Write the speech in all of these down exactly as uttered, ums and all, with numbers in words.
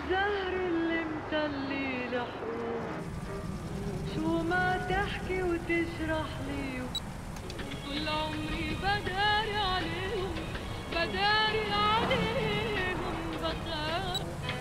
الزهر اللي متلي لحوم، شو ما تحكي وتشرح لي، طول عمري بداري عليهم بداري عليهم، بخاف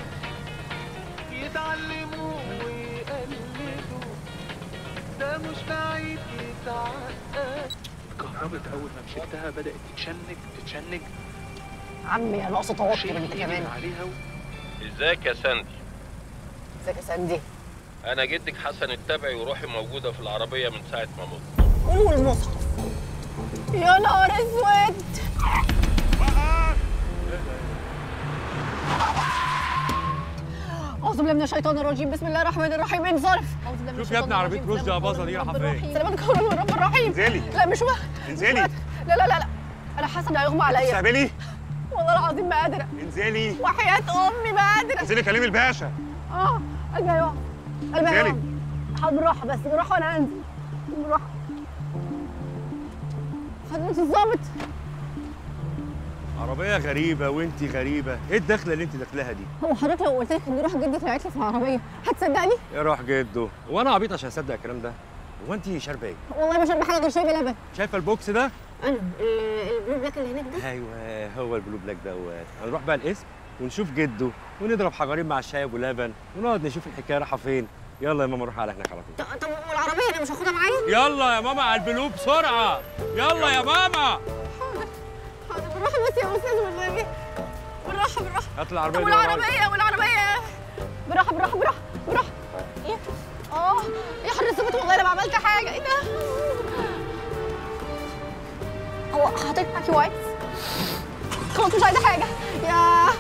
يتعلموا ويقلدوا، ده مش بعيد يتعقد. اتكهربت اول ما مشيتها بدات تتشنج تتشنج. عمي انا اقصد توتر انت كمان. عليها و... ازيك يا ساندي؟ ازيك يا ساندي؟ انا جدك حسن التبعي وروحي موجوده في العربيه من ساعه ما مت. قولوا المصحف. يا نهار اسود. أعوذ بالله من الشيطان الرجيم، بسم الله الرحمن الرحيم، انصرف. شوف يا ابني عربية رشدي يا باظة دي رايحة فين؟ سلامتك يا رب الرحيم. انزلي. لا مش وقت. انزلي. لا لا لا لا أنا حاسة إن هيغمى عليا. استقبلي. والله العظيم ما قادرة. انزلي. وحياة أمي ما قادرة. انزلي كلمي الباشا. اه قلبي هيقع. قلبي هيقع. حاضر بالراحة بس بالراحة وأنا أنزل. بالراحة. حضرتك الظابط. عربية غريبة وانتي غريبة، ايه الدخلة اللي انت داخلاها دي؟ هو حضرتك لو قلت لك ان روح جدي طلعت لي في العربية هتصدقني؟ يا روح جده، هو انا عبيط عشان اصدق الكلام ده؟ هو انتي شاربة ايه؟ والله ما شرب حاجة غير شاي بلبن. شايفة البوكس ده؟ أنا البلو بلاك اللي هناك ده؟ ايوه هو البلو بلاك دوت، هنروح بقى القسم ونشوف جده ونضرب حجرين مع الشاي ابو لبن ونقعد نشوف الحكاية رايحة فين. يلا يا ماما روح على هناك على طول. طب والعربية أنا مش هاخدها معايا؟ يلا يا ماما على البلو بسرعة، يلا يا ماما. حاضر بالراحة بس يا أستاذ والنبي، بالراحة بالراحة. هات العربية. والعربية والعربية بالراحة بالراحة بالراحة بالراحة. إيه؟ آه يا حضرة الظابط والله أنا ما عملت حاجة، إيه ده؟ هو حضرتك معاكي وايبس؟ خلاص مش عايزة حاجة. يا